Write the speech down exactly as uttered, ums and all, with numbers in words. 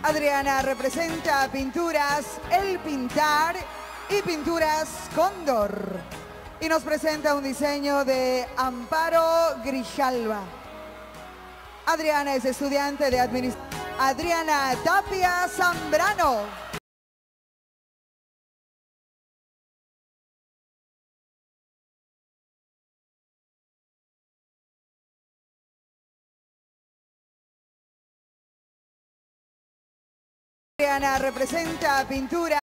Adriana representa Pinturas El Pintar y Pinturas Cóndor. Y nos presenta un diseño de Amparo Grijalva. Adriana es estudiante de Administración. Adriana Tapia Zambrano. Adriana representa Pintura.